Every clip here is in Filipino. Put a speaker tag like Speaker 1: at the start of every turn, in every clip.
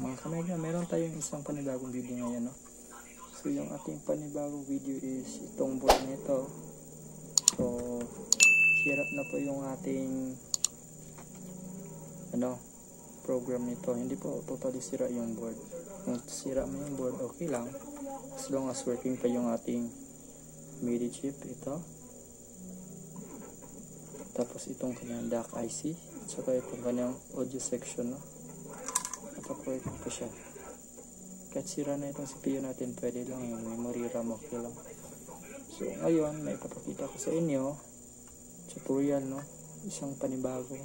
Speaker 1: Mga kamega, meron tayong isang panibagong video ngayon, no? So yung ating panibagong video is itong board na ito. So sirap na po yung ating program nito. Hindi po totally sira yung board. Kung sira mo yung board, okay lang, as long as working pa yung ating MIDI chip. Ito, tapos itong kanyang DAC IC, saka itong kanyang audio section, no? Nakaporting pa siya. Kahit sira na itong CPU natin, pwede lang yung memory RAM, okay lang. So ngayon, may papakita ko sa inyo tutorial, no? Isang panibagong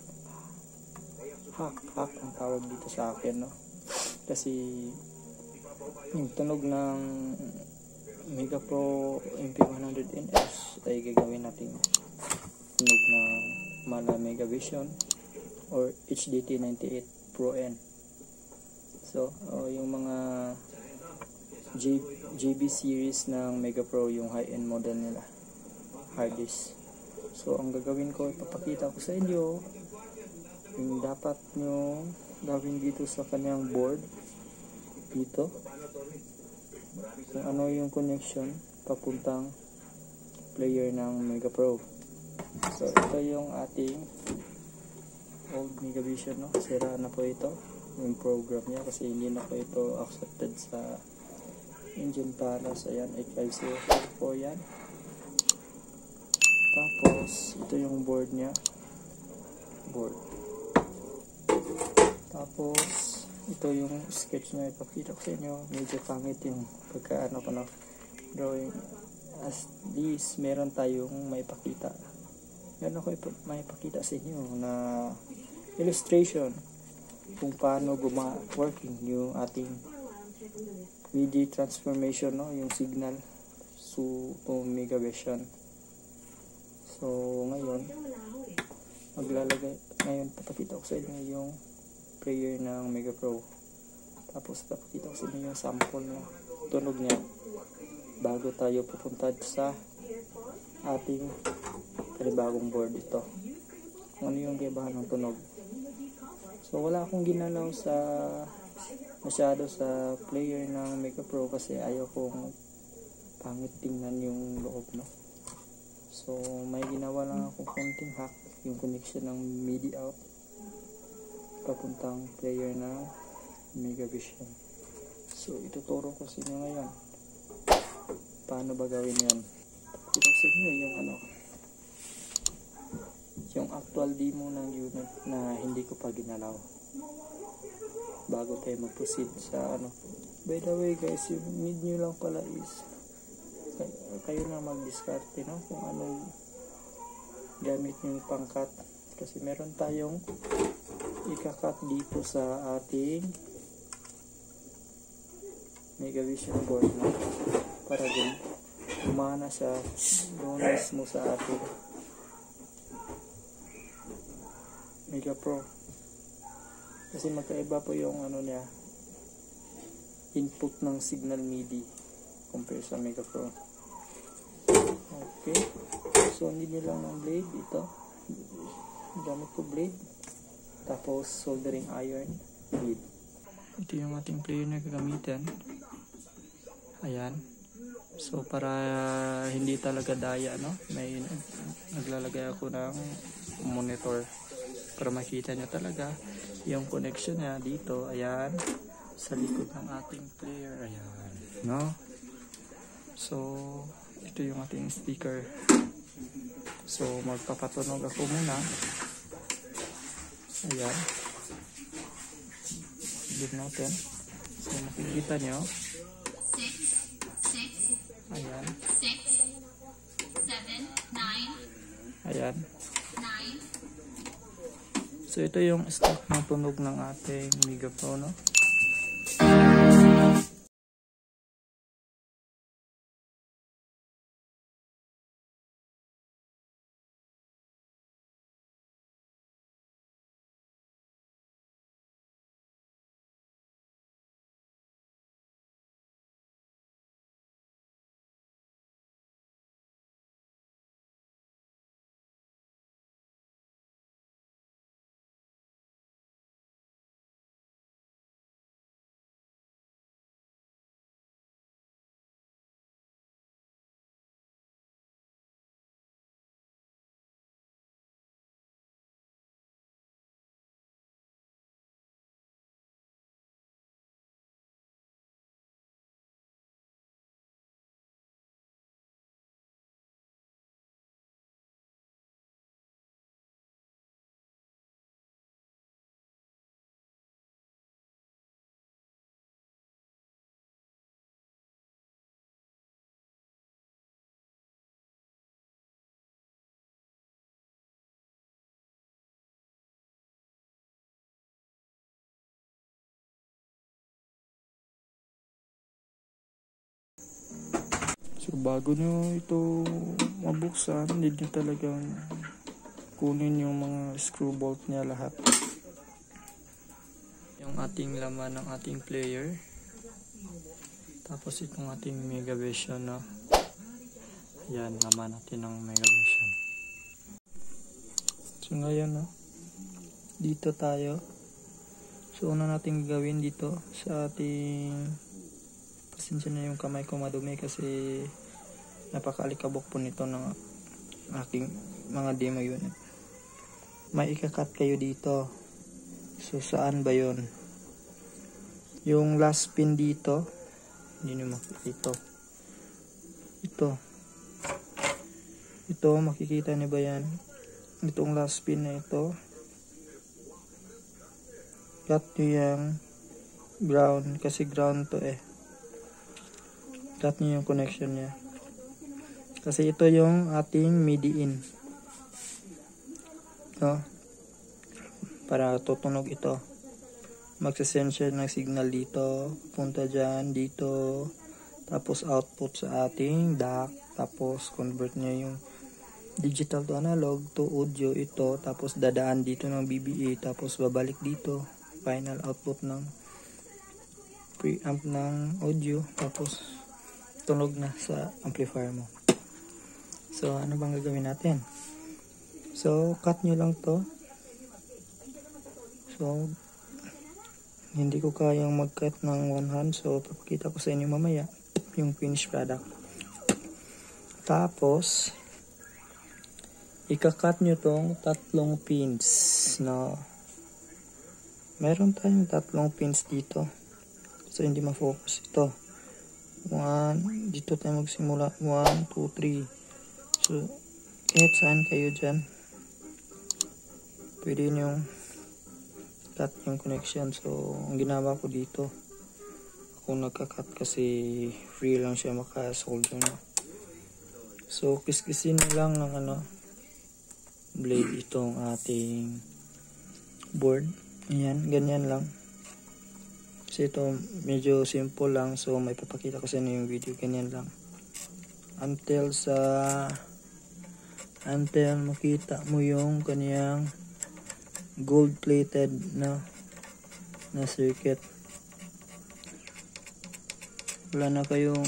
Speaker 1: hack ang tawag dito sa akin, no? Kasi yung tunog ng Mega Pro MP100NS ay gagawin natin tunog ng Mala Megavision or HDT98 Pro N. So yung mga JB series ng Mega Pro, yung high-end model nila, hard disk. So ang gagawin ko, ipapakita ko sa inyo yung dapat nyo gawin dito sa kanyang board dito, kung ano yung connection papuntang player ng Mega Pro. So ito yung ating old Megavision, no? Sira na po ito yung program niya kasi hindi na po ito accepted sa Engine Palace. Ayan, 85044 yan. Tapos ito yung board niya, tapos ito yung sketch na ipakita ko sa inyo. Medyo pangit yung pagkaano ko na drawing. As least meron tayong maipakita. Meron ako maipakita sa inyo na illustration kung paano working yung ating MIDI transformation, no? Yung signal to Megavision. So ngayon papakita ko sa inyo yung player ng Mega Pro. Tapos papakita ko sa inyo yung sample na tunog niya bago tayo pupunta sa ating panibagong board. Ito kung ano yung kaibahan ng tunog. So wala akong ginalaw masyado sa player ng Mega Pro kasi ayaw kong pangit tingnan yung loob, no? So may ginawa lang akong konting hack, yung connection ng MIDI out papuntang player ng Megavision. So ituturo ko sa inyo ngayon paano ba gawin yan. Ito sa inyo yung actual demo ng unit na hindi ko pa ginalaw bago tayo mag-proceed sa By the way guys, yung need nyo lang pala is kayo na mag-discarte, no? Kung anong gamit nyo yung pang-cut, kasi meron tayong ika-cut dito sa ating Megavision board, no? Para din umana siya doon mismo sa ating Mega Pro, kasi magkaiba po yung niya, input ng signal MIDI compare sa Mega Pro. Okay, so hindi nyo lang ng blade. Ito gamit ko blade, tapos soldering iron bead. Ito yung ating player na gagamitin. Ayan, so para hindi talaga daya, no, may naglalagay ako ng monitor para makita nyo talaga yung connection niya dito. Ayan, sa likod ng ating player. Ayan, no? So ito yung ating speaker. So magpapatunog ako muna. Ayan, give natin. So makikita nyo, ayan,
Speaker 2: 6, 7, 9.
Speaker 1: Ayan. So ito yung stock ng tunog ng ating Mega Pro, no? So bago nyo ito mabuksan, need nyo talagang kunin yung mga screw bolt niya lahat. Yung ating laman ng ating player. Tapos itong ating Megavision, no? Yan, laman natin ng Megavision. So ngayon, no? Dito tayo. So una natin gagawin dito sa ating, pasensya na yung kamay ko madumi kasi napakaalikabok po nito ng aking mga demo unit. May ikakat kayo dito. So saan ba yun? Yung last pin dito, hindi nyo makikita. Ito makikita niyo ba yan? Itong last pin na ito, cut nyo yung ground kasi ground to eh. Cut nyo yung connection nya kasi ito yung ating MIDI in, no? Para tutunog ito, magsasend siya ng signal dito, punta dyan, dito, tapos output sa ating DAC, tapos convert niya yung digital to analog to audio ito, tapos dadaan dito ng BBA, tapos babalik dito, final output ng preamp ng audio, tapos tunog na sa amplifier mo. So ano bang gagawin natin? So cut nyo lang to. So hindi ko kayang mag-cut ng one hand, so papakita ko sa inyo mamaya yung finished product. Tapos ika-cut nyo tong tatlong pins, no? Meron tayong tatlong pins dito, so hindi ma-focus ito. Dito tayo magsimula, 1, 2, 3. So kahit saan kayo dyan pwede nyo cut yung connection. So ang ginawa ko dito, ako nagka-cut kasi free lang siya maka-solder na. So kiskisin lang ng blade itong ating board. Ayan, ganyan lang. Kasi ito medyo simple lang, so may papakita ko sa inyo yung video, ganyan lang. Until makita mo yung kaniyang gold plated na circuit. Wala na kayong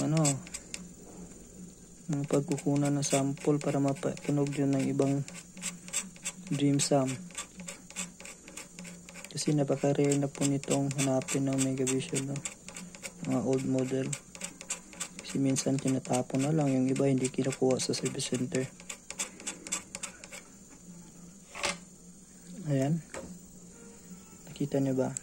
Speaker 1: pagkukunan ng sample para mapatunog yun ng ibang Dream Sam. Kasi napaka-rare na po nitong hanapin ng Megavision, no? Mga old model. Kasi minsan tinatapon na lang, yung iba hindi kinukuha sa service center. Ayan. Nakita niyo ba?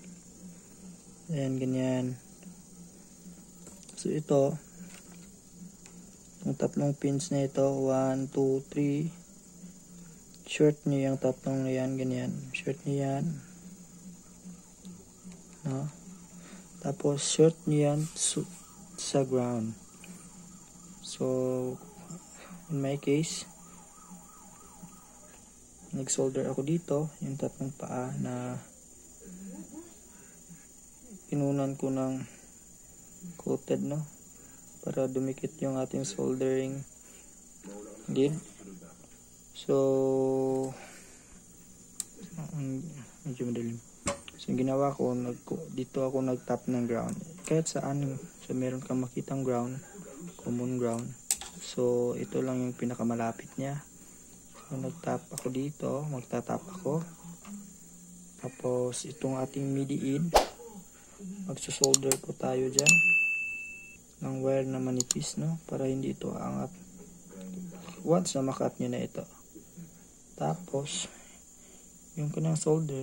Speaker 1: Ayan, ganyan. So ito, yung tatlong pins na ito, 1, 2, 3. Short niyo yung tatlong na yan, ganyan. Short niyo yan. No? Tapos short niyo yan sa ground. So in my case, nag-solder ako dito yung tatlong paa na pinunan ko ng coated, no? Para dumikit yung ating soldering lead. So medyo madalim. So yung ginawa ko, dito ako nag-tap ng ground. Kahit saan, so meron kang makitang ground, common ground. So ito lang yung pinakamalapit niya. So nag-tap ako dito, magta-tap ako. Tapos itong ating MIDI in, magsusolder ko tayo dyan ng wire na manipis, no? Para hindi ito aangat. Once na makat nyo na ito. Tapos yung kanang solder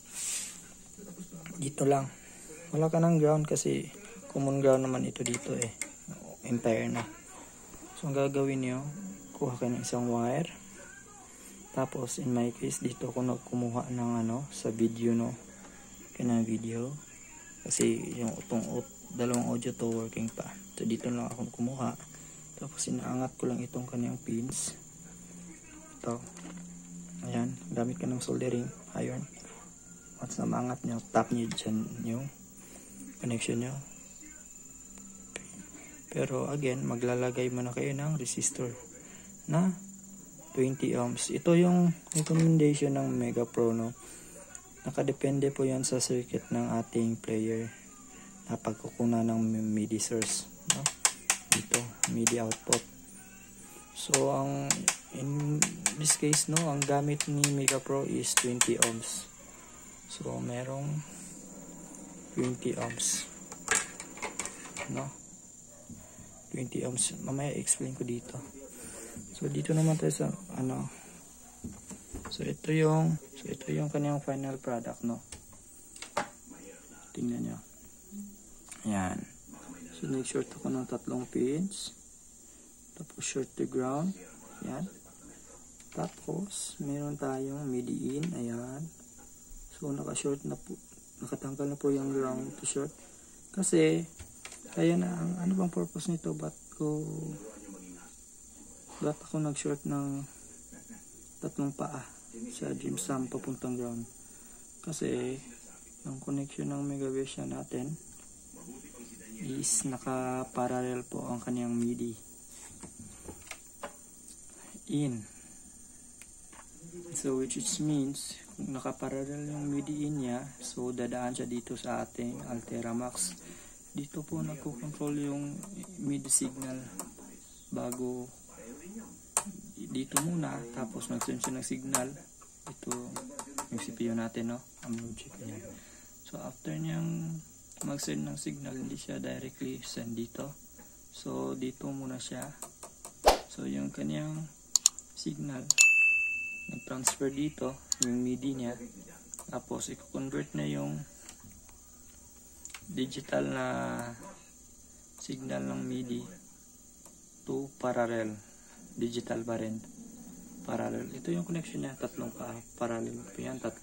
Speaker 1: dito lang. Wala ka ng ground kasi common ground naman ito dito eh. Entire na. So ang gagawin nyo, kuha ka ng isang wire. Tapos in my case dito ako kumuha ng sa video, no? Kanang video. Kasi yung dalawang audio to working pa. So dito lang ako kumuha. Tapos inaangat ko lang itong kanyang pins. Ito. Ayan, gamit ka ng soldering iron. Once na maangat nyo, tap nyo dyan yung connection nyo. Pero again, maglalagay muna kayo ng resistor na 20 ohms. Ito yung recommendation ng Mega Pro, no? Nakadepende po yan sa circuit ng ating player na pagkukuna ng MIDI source, no? Dito, MIDI output. So, in this case, no, ang gamit ni Mega Pro is 20 ohms. So, merong 20 ohms, no? 20 ohms. Mamaya explain ko dito. So, dito naman tayo sa, So, ito yung kanyang final product, no? Tingnan nyo. Ayan. So, nag-short ako ng 3 pins. Tapos, short to ground. Ayan. Tapos, meron tayong MIDI in. Ayan. So, nakashort na po. Nakatanggal na po yung ground to short. Kasi, kaya na, ano bang purpose nito? Ba't ako nag-short ng 3 paa sa Jim Sam papuntang ground? Kasi yung connection ng Megavision natin is naka-parallel po ang kanyang MIDI in. So which means kung naka-parallel yung MIDI in niya, so dadaan siya dito sa ating Altera Max. Dito po nagko-control yung MIDI signal bago dito muna, tapos nag-send siya ng signal. Ito yung CPU natin, no? Ang logic niya. So after niyang mag-send ng signal, hindi siya directly send dito. So dito muna siya. So yung kanyang signal nag-transfer dito, yung MIDI niya. Tapos i-convert na yung digital na signal ng MIDI to parallel. Digital pa rin. Parallel. Ito yung connection niya. 3 pa. Parallel pa yan. 3.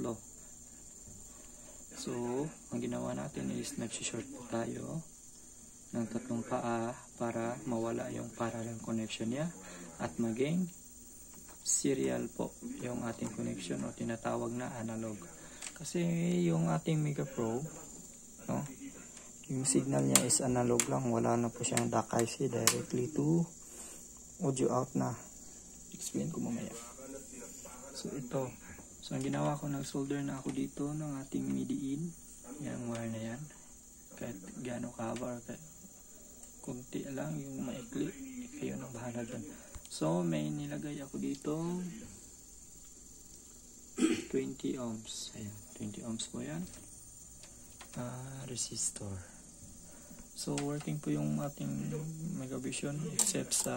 Speaker 1: So, ang ginawa natin is nag-short po tayo ng 3 paa para mawala yung parallel connection niya at maging serial po yung ating connection o tinatawag na analog. Kasi yung ating Mega Pro, no, yung signal niya is analog lang. Wala na po siyang DAC IC directly to audio out na. Explain ko mamaya. So ito. So ang ginawa ko, nag-solder na ako dito ng ating MIDI in. Yung wire na yan. Kahit gaano kahaba or kunti lang yung maikli. Kayo nang bahala dyan. So may nilagay ako dito 20 ohms. Ayan. 20 ohms po yan. Resistor. So working po yung ating Megavision except sa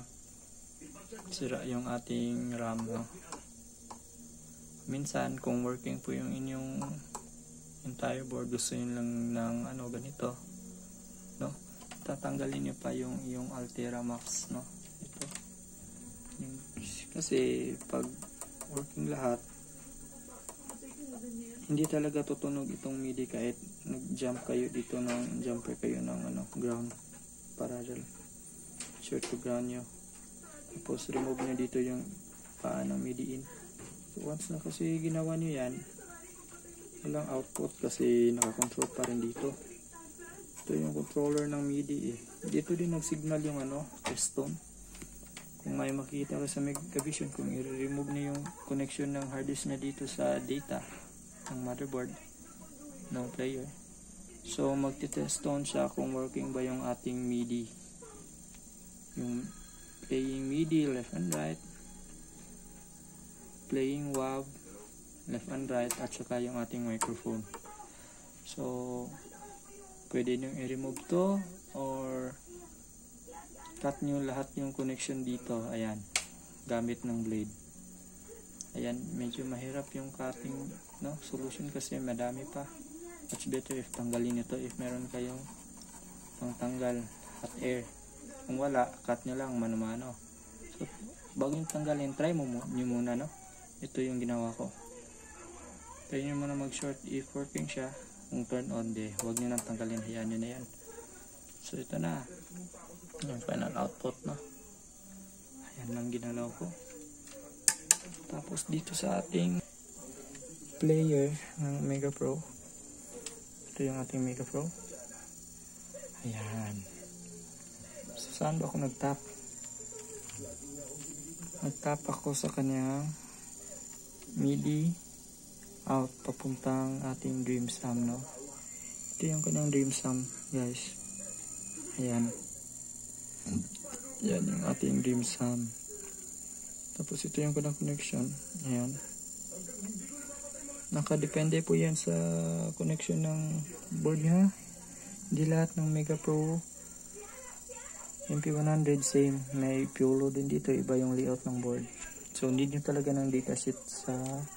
Speaker 1: sira yung ating RAM, no? Minsan kung working po yung inyong entire board, gusto nyo lang ng ganito, no? Tatanggalin nyo pa yung Altera Max, no? Ito. Kasi pag working lahat, hindi talaga tutunog itong MIDI kahit nag-jump kayo dito ng jumper kayo ng ground parallel. Short to ground nyo. Tapos remove nyo dito yung paa ng MIDI in. So once na kasi ginawa nyo yan, walang output kasi nakakontrol pa rin dito. Ito yung controller ng MIDI eh. Dito din nag-signal yung piston. Kung may makikita ka sa Megavision, kung i-remove nyo yung connection ng hard disk na dito sa data ng motherboard ng player, so magti-test tone siya kung working ba yung ating MIDI, yung playing MIDI left and right, playing WAV left and right, at saka yung ating microphone. So pwede nyo i-remove to or cut nyo lahat yung connection dito. Ayan, gamit ng blade. Ayan, medyo mahirap yung cutting, no, solution kasi madami pa. Much better if tanggalin ito if meron kayong pangtanggal hot air. Kung wala, cut nyo lang mano-mano. So bago yung tanggalin, try nyo muna, no. Ito yung ginawa ko. Try nyo muna mag-short if working siya. Kung turn on, huwag nyo nang tanggalin, hayaan nyo na yan. So ito na yung final output, no. Ayan lang ginalaw ko. Tapos dito sa ating player ng Mega Pro, ito yung ating Mega Pro. Ayan. So, saan ba ako nag-tap? Nag-tap ako sa kanyang MIDI out papuntang ating DreamSam, no? Ito yung kanyang DreamSam, guys. Ayan. Yan yung ating DreamSam. Tapos ito yung kanyang connection. Ayan. Nakadepende po yan sa connection ng board niya. Hindi lahat ng Mega Pro MP100 same. May Piolo din dito. Iba yung layout ng board. So, need nyo talaga ng datasheet sa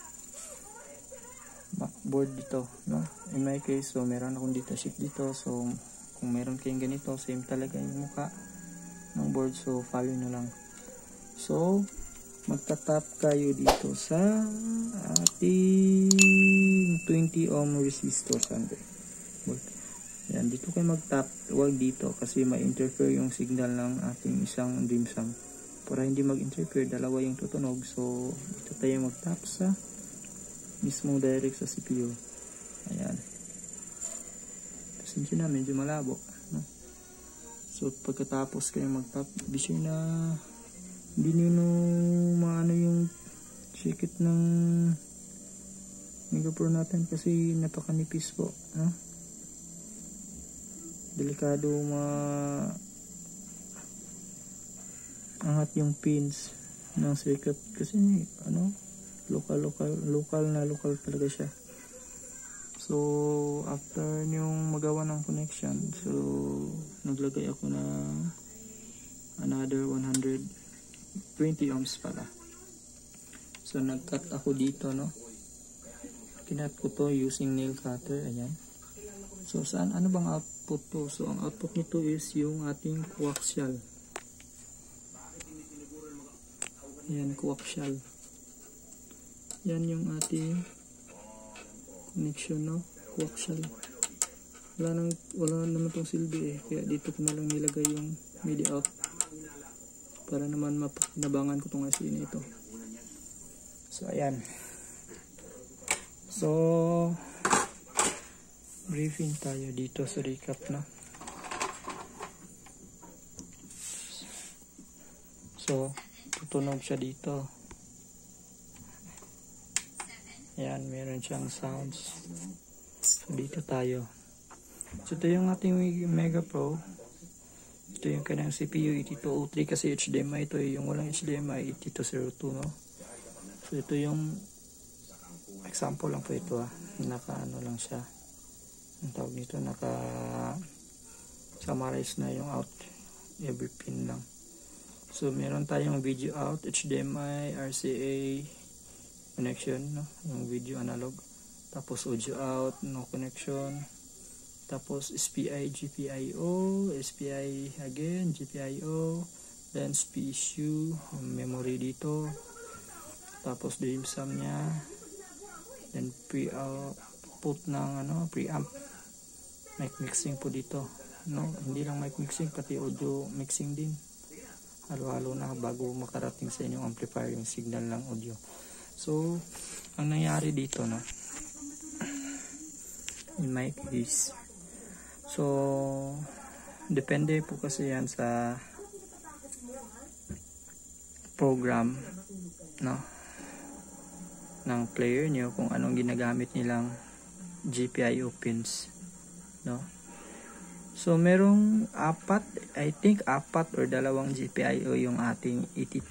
Speaker 1: board dito, no? In my case, so meron akong datasheet dito. So, kung meron kayong ganito, same talaga yung mukha ng board. So, follow nyo lang. So, magtatap kayo dito sa ating 20 ohm resistor sande. Yan, dito kayo magtap. Huwag dito kasi ma-interfere yung signal ng ating isang DreamSam. Para hindi mag-interfere, dalawa yung tutunog. So, dito tayo magtap sa mismo direct sa CPU. Ayan. Pasensya na, medyo malabo, no? So, pagkatapos kayo magtap, be sure na hindi nyo maano yung sikit ng Mega Pro natin kasi napakanipis po, no? Delikado angat yung pins ng circuit kasi ano, local talaga siya. So after nyong magawa ng connection, so naglagay ako ng another 120 ohms pala. So nag-cut ako dito, no? Kinat ko to using nail cutter. Ayan. So saan, ano bang output to? So ang output nito is yung ating coaxial. Ayan, coaxial. Yan yung ating connection, no? Coaxial. Wala naman tong silbi eh. Kaya dito ko na lang nilagay yung MIDI out para naman mapakinabangan ko tong IC na ito. So ayan. So briefing tayo dito sa recap, no? So tutunog siya dito. Ayan, meron siyang sounds. So dito tayo. So ito yung ating Mega Pro. Ito yung kanyang CPU 8203 kasi HDMI ito eh. Yung walang HDMI 8202, no? So ito yung example lang po ito, naka ano lang siya, ang tawag nito, naka summarize na yung out every pin lang. So meron tayong video out, HDMI, RCA connection, no? Yung video analog. Tapos audio out, no connection. Tapos SPI, GPIO, SPI again, GPIO, then PSU, memory dito. Tapos DreamSam niya. Then pre-output ng ano, preamp. Mic mixing po dito, no? Hindi lang mic mixing, pati audio mixing din. Halo-halo na bago makarating sa inyong amplifier yung signal ng audio. So, ang nangyari dito, no? In my case, so depende po kasi yan sa program, no, ng player nyo kung anong ginagamit nilang GPIO pins, no? So merong I think apat or dalawang GPIO yung ating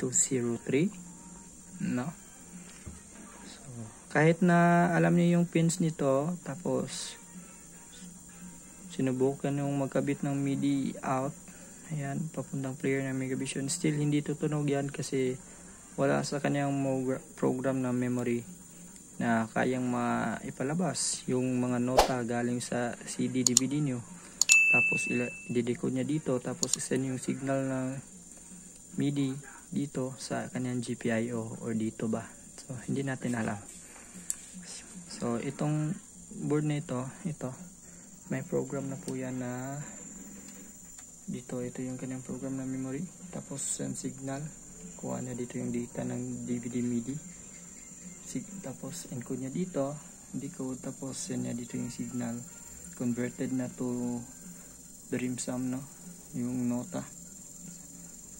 Speaker 1: 8203, no? So kahit na alam niyo yung pins nito, tapos sinubukan yung magkabit ng MIDI out, ayan, papuntang player ng Megavision, still hindi tutunog yan kasi wala sa kanyang program na memory na kayang maipalabas yung mga nota galing sa CD, DVD nyo. Tapos i-decode niya dito, tapos isend yung signal ng MIDI dito sa kanyang GPIO or dito ba. So hindi natin alam. So itong board na ito, may program na po yan na dito, ito yung kanyang program na memory. Tapos send signal, kuha na dito yung data ng DVD MIDI. Tapos encode niya dito, decode, tapos send niya dito yung signal. Converted na to DreamSam, no? Yung nota.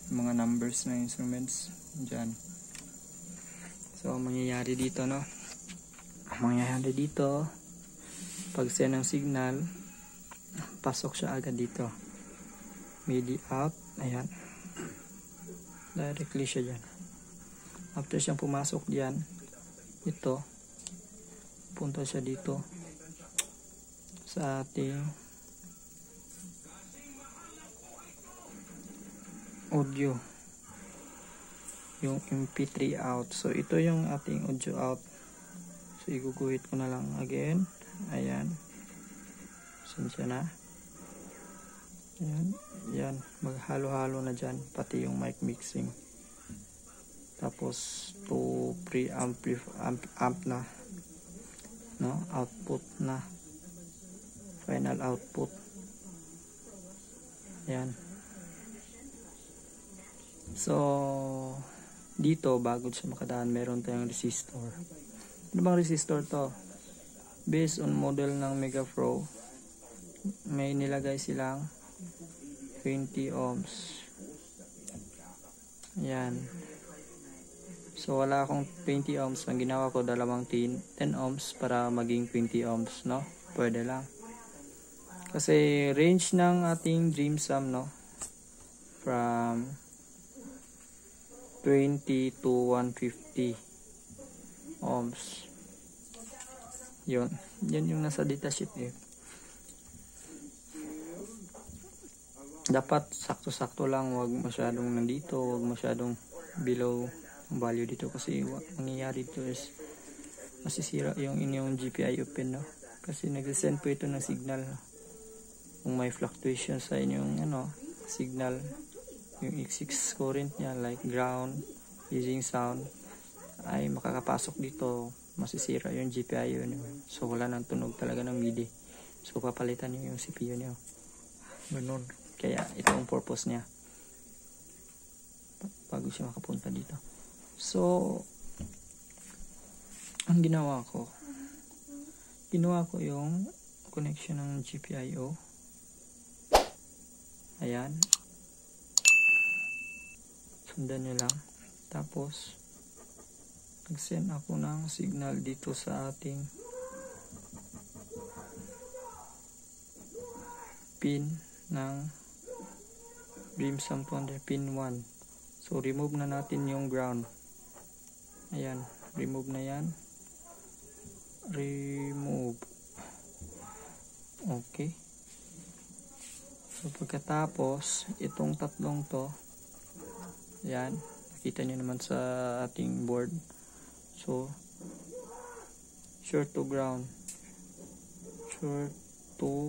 Speaker 1: mga numbers ng instruments dyan. So ang mangyayari dito, no, ang mangyayari dito, pag send ng signal, pasok siya agad dito, MIDI out, ayan, directly siya dyan. After siyang pumasok dyan, ito, punta siya dito sa ating audio, yung MP3 out. So ito yung ating audio out. So iguguhit ko na lang again. Ayan, sinsya na. Ayan, yan, maghalo-halo na dyan, pati yung mic mixing. Tapos to preamp na, no, output na, final output. Ayan. So dito, bago siya makadaan, meron tayong resistor. Ano bang resistor to? Based on model ng Mega Pro, may nilagay silang 20 ohms. Ayan. So wala akong 20 ohms. Ang ginawa ko, dalawang 10 ohms para maging 20 ohms, no? Pwede lang. Kasi range ng ating DreamSum, no, from 20 to 150 ohms. Yun yung nasa datasheet eh. Dapat sakto-sakto lang, wag masyadong nandito, wag masyadong below ang value dito, kasi mangyayari dito is masisira yung inyong GPIO pin, no? Kasi nag-send po ito ng signal, no? Kung may fluctuation sa inyong signal, yung X6 current niya, like ground, using sound, ay makakapasok dito, masisira yung GPIO niyo. So wala nang tunog talaga ng MIDI. So papalitan niyo yung CPU niyo. Ganun. Kaya ito ang purpose niya, bago siya makapunta dito. So ang ginawa ko yung connection ng GPIO. Ayan, sundan nyo lang. Tapos nag-send ako ng signal dito sa ating pin ng DreamSum 200, pin 1. So remove na natin yung ground. Ayan, remove na yan. Remove. Okay. So pagkatapos, itong tatlong to, yan, nakita nyo naman sa ating board. So short to ground, short to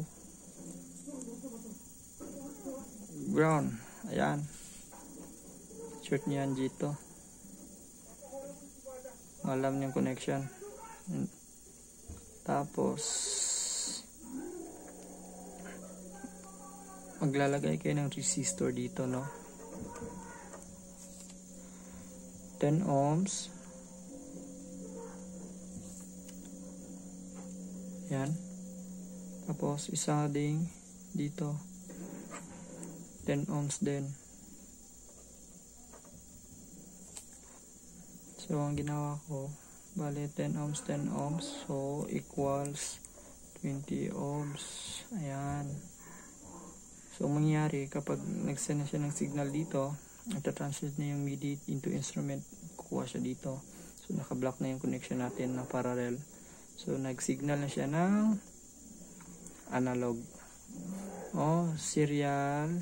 Speaker 1: ground. Ayan, short nyo yan dito. Alam nyo yung connection. Tapos maglalagay kayo ng resistor dito, no? 10 ohms. Yan. Tapos isa ding dito, 10 ohms din. So ang ginawa ko, bale 10 ohms, 10 ohms, so equals 20 ohms. Ayan. So mangyayari, kapag nag-send na siya ng signal dito, ita-translate na yung MIDI into instrument, kukuha siya dito. So naka-block na yung connection natin na parallel. So nag-signal na siya ng analog, serial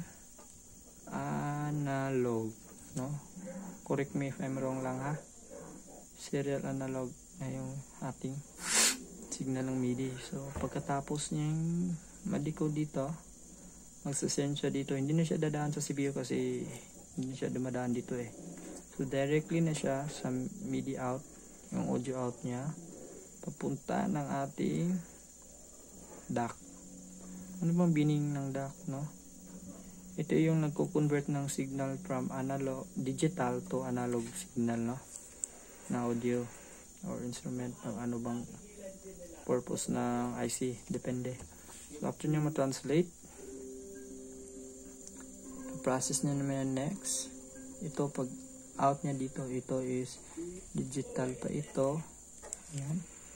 Speaker 1: analog, no? Correct me if I'm wrong lang, ha? Serial analog na yung ating signal ng MIDI. So pagkatapos niyang ma-decode dito, magsasend siya dito. Hindi na siya dadaan sa CPU kasi hindi siya dumadaan dito eh. So directly na siya sa MIDI out, yung audio out niya, papunta ng ating DAC. Ano bang meaning ng DAC, no? Ito yung nagko-convert ng signal from analog, digital to analog signal, no? Na audio or instrument, o ano bang purpose ng IC, depende. So after nyo ma-translate, process nyo naman yan next. ito pag out niya dito, ito is digital pa ito. Ayan.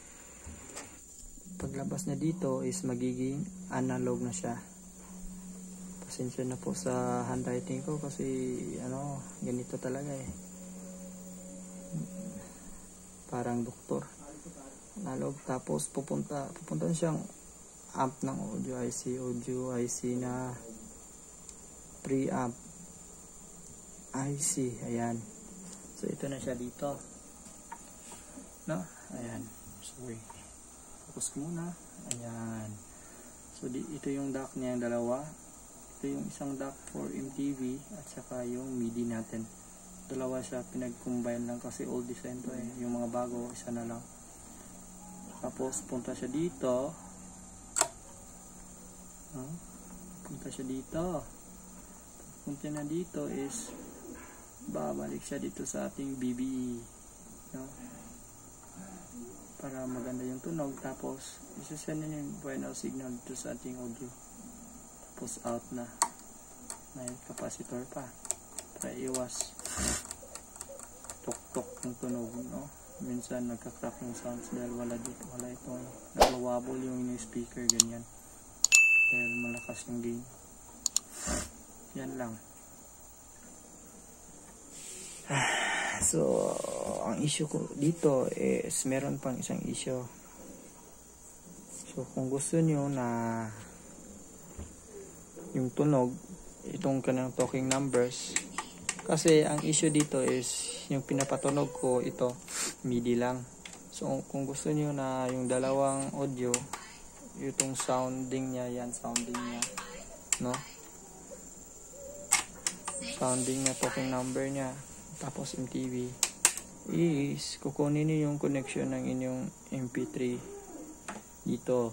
Speaker 1: Paglabas niya dito is magiging analog na siya. Pasensya na po sa handwriting ko kasi ano, ganito talaga eh. Parang doktor. Analog, tapos pupunta siyang amp ng audio IC na preamp IC. Ayan. So ito na siya dito. No? Ayan. Sorry. Focus ko muna. Ayan. So ito yung DAC niya, yung dalawa. Ito yung isang DAC for MTV at saka yung MIDI natin. Dalawa siya, pinag-combine lang kasi old design to eh. Yung mga bago, isa na lang. Tapos punta siya dito. Punta siya dito. Punta na dito is babalik siya dito sa ating BBE, no? Para maganda yung tunog. Tapos isasend na yung final signal dito sa ating audio. Tapos out na. May capacitor pa para iwas tok-tok yung tunog, no? Minsan nagka-crack yung sounds dahil wala itong nagwawabble yung speaker, ganyan dahil malakas yung gain. Yan lang. So ang issue ko dito is meron pang isang issue. So kung gusto nyo na yung tunog, itong kanang talking numbers, kasi ang issue dito is yung pinapatunog ko ito MIDI lang. So kung gusto niyo na yung dalawang audio, itong sounding niya, yan sounding niya, no? Sounding niya, talking number niya, tapos MTV is kukunin niyo yung connection ng inyong MP3 dito.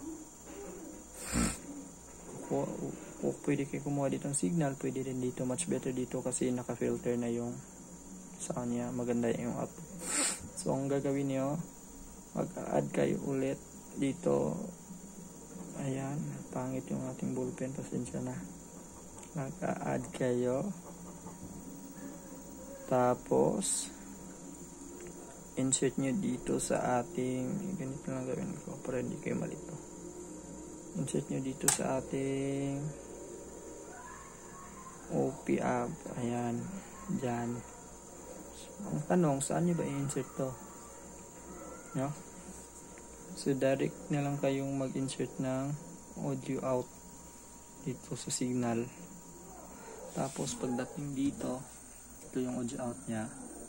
Speaker 1: Pwede kayo kumuha dito ng signal, pwede din dito, much better dito kasi naka-filter na yung sound niya, maganda yung output. So ang gagawin niyo, mag-add kayo ulit dito. Ayan, pangit yung ating ballpen, pasensya na. Mag-add kayo, tapos insert nyo dito sa ating, ganito lang gawin ko para hindi kayo malito. Insert nyo dito sa ating OP app. Ayan, dyan. Ang tanong, saan nyo ba i-insert to? No? So direct na lang kayong mag-insert ng audio out dito sa signal. Tapos pagdating dito, ito yung audio out nya.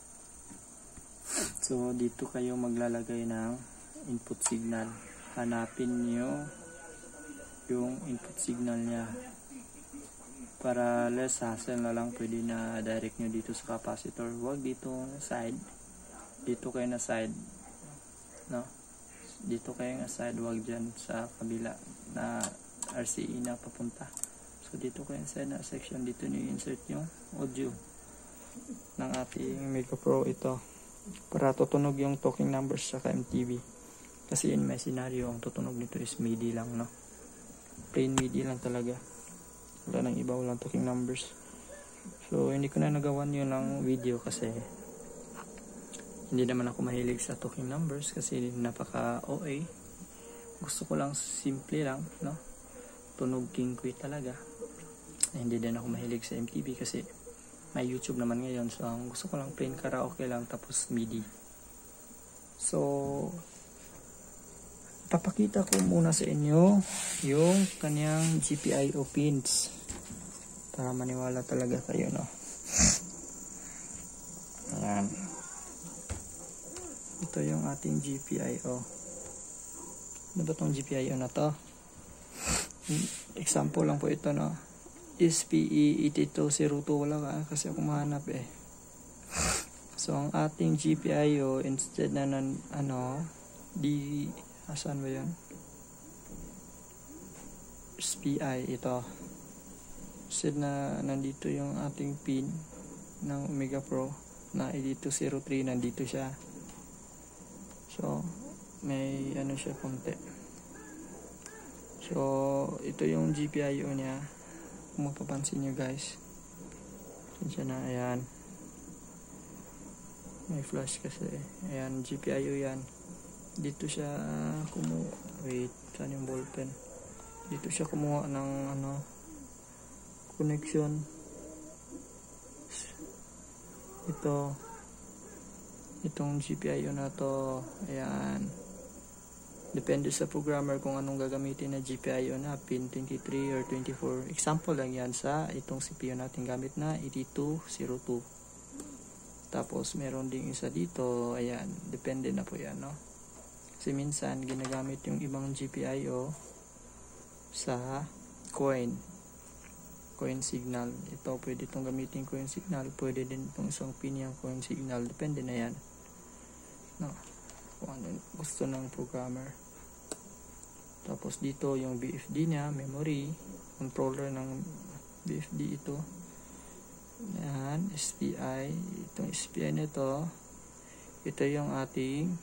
Speaker 1: So dito kayo maglalagay ng input signal. Hanapin nyo yung input signal nya. Para less hassle na lang, pwede na direct nyo dito sa capacitor. Huwag dito side. Dito kayo na side, no? Dito kayo na side, huwag dyan sa kabila na RCE na papunta. So dito kayo sa na section, dito nyo insert yung audio ng ating Mega Pro ito. Para tutunog yung talking numbers sa MTV. Kasi in my scenario, ang tutunog nito is MIDI lang, no? Plain MIDI lang talaga. Wala nang iba, walang talking numbers. So hindi ko na nagawan yun ng video kasi hindi naman ako mahilig sa talking numbers kasi napaka OA. Gusto ko lang simple lang, no? Tunog king quit talaga. Hindi din ako mahilig sa MTV kasi may YouTube naman ngayon. So ang gusto ko lang plain karaoke lang tapos MIDI. So papakita ko muna sa inyo yung kanyang GPIO pins para maniwala talaga kayo, no? Ayan. Ito yung ating GPIO. Ano ba tong GPIO na to? Example lang po ito, no? SPE8202, wala ka kasi ako mahanap eh. So ang ating GPIO, instead na asan ba yun? SPI ito. Instead na nandito yung ating pin ng Mega Pro na 8203, nandito siya. So may siya konti. So ito yung GPIO niya, kung mapapansin nyo guys. Diyan na, ayan. May flash kasi. Ayan, GPIO yan. Dito siya wait, saan yung ballpen? Dito siya kumuha ng connection. Itong GPIO na to. Ayan. Depende sa programmer kung anong gagamitin na GPIO na, pin 23 or 24. Example lang yan sa itong CPU natin gamit na 8202. Tapos meron ding isa dito. Ayan, depende na po yan, no? Kasi minsan ginagamit yung ibang GPIO sa coin signal. Ito pwede itong gamitin coin signal, pwede din itong isang pin yung coin signal, depende na yan, no? Kung ano gusto ng programmer. Tapos dito yung BFD nya, memory controller ng BFD ito. Yan, SPI. Itong SPI nito, ito yung ating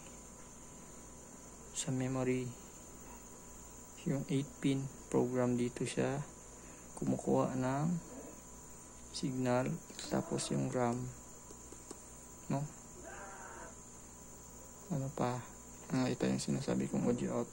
Speaker 1: sa memory, yung 8-pin program. Dito siya kumukuha ng signal. Tapos yung RAM, no? Ano pa? Ito yung sinasabi kong audio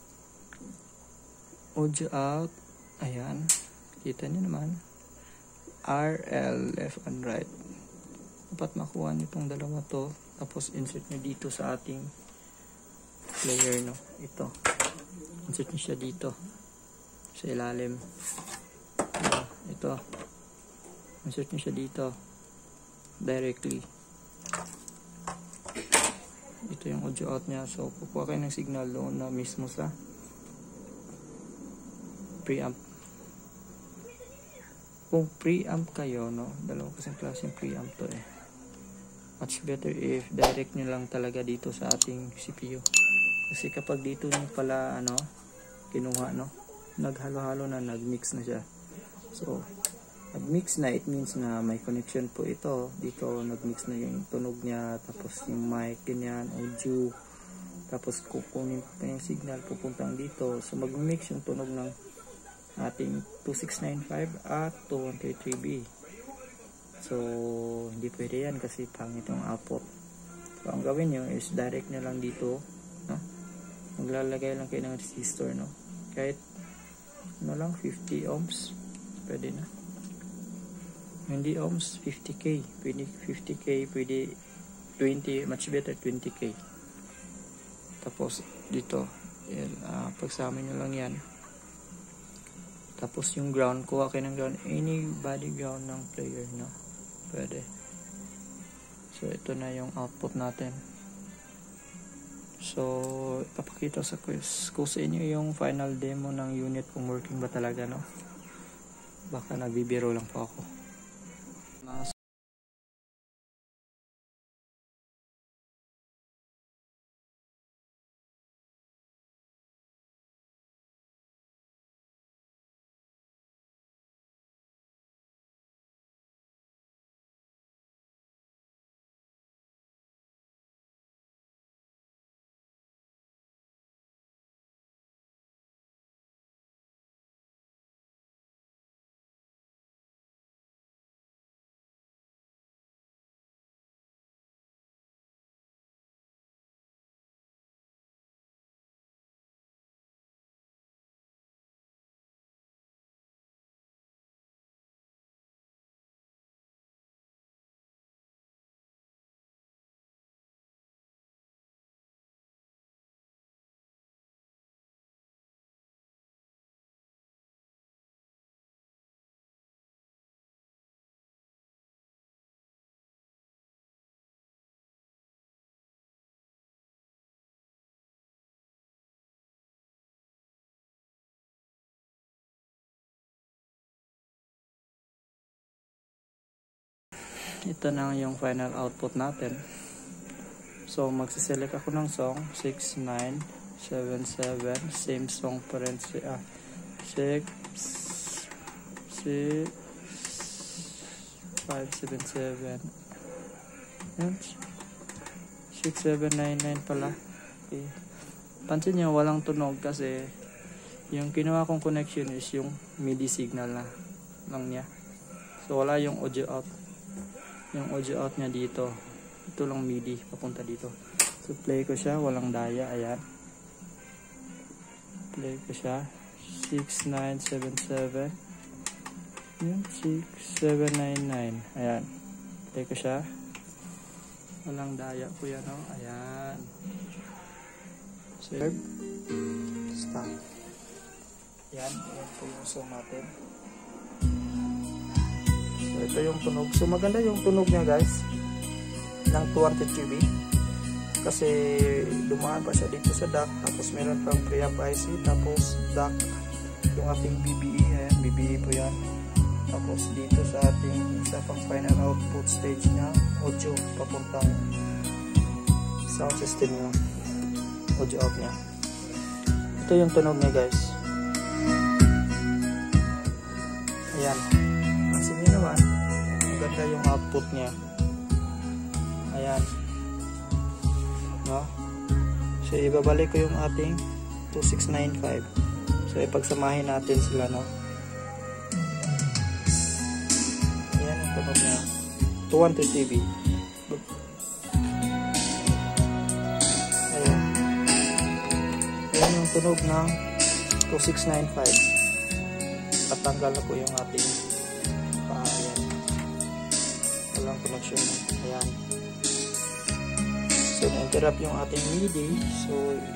Speaker 1: out. Ayan, kita nyo naman, RL, left and right. Dapat makuha nyo itong dalawa to. Tapos insert nyo dito sa ating player, no? Ito, insert nyo siya dito sa ilalim. Ito, insert nyo siya dito directly. Ito yung audio out nya. So kukuha kayo ng signal doon na mismo sa preamp. Kung preamp kayo, no, dalawa kasing klaseng preamp to eh. Much better if direct nyo lang talaga dito sa ating CPU. Kasi kapag dito nyo pala kinuha, no, naghalo-halo na, nagmix na siya. So nagmix na, it means na may connection po ito. Dito nagmix na yung tunog niya, tapos yung mic, ganyan, audio. Tapos kukunin pa yung signal pupuntang dito. So magmix yung tunog ng ating 2695 at 2133B. So hindi pwede yan kasi pangit yung output. So ang gawin nyo is direct na lang dito, no? Maglalagay lang kayo ng resistor, no? Kahit lang 50 ohms pwede na. Hindi ohms, 50k. Pwede 50k, pwede 20, much better 20k. Tapos dito, pagsama nyo lang yan. Tapos yung ground, kuha kayo ng ground, any body ground ng player, no? Pwede. So ito na yung output natin. So papakita ko sa inyo yung final demo ng unit kung working ba talaga, no? Baka nagbibiro lang po ako. Ito na yung final output natin. So magsiselect ako ng song 6977, same song pa rin siya. 6577. Yan, 6799 pala. Okay. Pansin nyo, walang tunog kasi yung kinuha kong connection is yung MIDI signal na lang niya. So wala yung audio out. Yung audio out niya dito. Ito lang MIDI papunta dito. So play ko siya, walang daya. Ayan. Play ko siya. 6977. 6799. Ayan. Play ko siya. Walang daya po yan, oh. Ayan. Save. Stop. Ayan. Ayan po yung song natin. So ito yung tunog. So maganda yung tunog niya, guys. Ng 200 GB. Kasi dumaan pa siya dito sa DAC. Tapos meron pang preamp IC. Tapos DAC. Yung ating BBE. Ayan. BBE po yan. Tapos dito sa ating isa pang final output stage niya, audio papuntang sound system niya, audio out niya. Ito yung tunog niya, guys. Ayan. Pansin niyo naman, maganda yung output niya. Ayan. No? So ibabalik ko yung ating 2695. So ipagsamahin natin sila, no? 200 dB. Ayan. Ayan yung tunog ng 2695. Tatanggal na po yung ating ayan. Walang connection. Ayan. So na-interrupt yung ating MIDI. So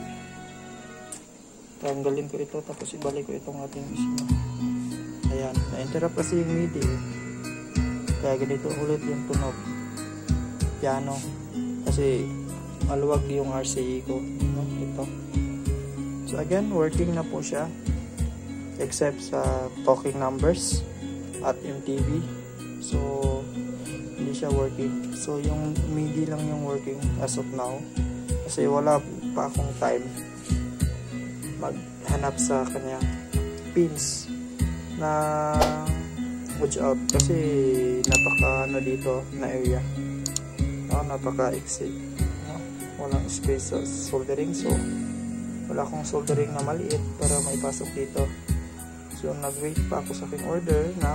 Speaker 1: tanggalin ko ito tapos ibalik ko itong ating mismo. Ayan. Na-interrupt kasi yung MIDI. Kaya ganito ulit yung tunog piano kasi maluwag yung RCA ko, no? Ito. So again, working na po siya except sa talking numbers at MTV. So hindi siya working. So yung MIDI lang yung working as of now kasi wala pa akong time maghanap sa kanyang pins na audio out kasi napaka ano dito na area, no? Napaka exit, no? Walang space sa soldering, so wala akong soldering na maliit para maipasok dito. So nag-wait pa ako sa aking order na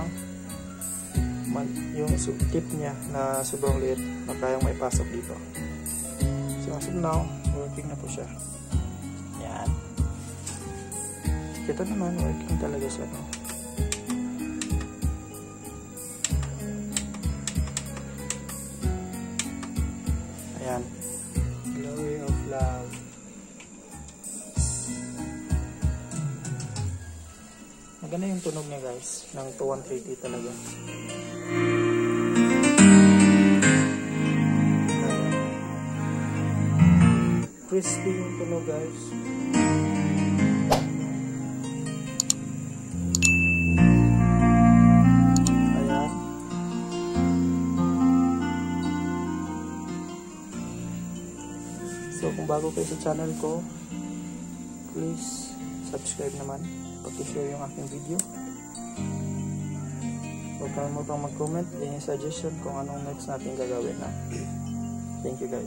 Speaker 1: yung tip niya na sobrang liit na kayang maipasok dito. So as of now, working na po siya. Yan, kita naman working talaga siya, no? Ayan. Glory of Love. Maganda yung tunog niya, guys. Ng 2130 talaga. Crispy yung tunog, guys. So kung bago kayo sa channel ko, please subscribe naman, paki-share yung aking video. Huwag kalimutang mag-comment, yung suggestion kung anong next natin gagawin na. Thank you, guys.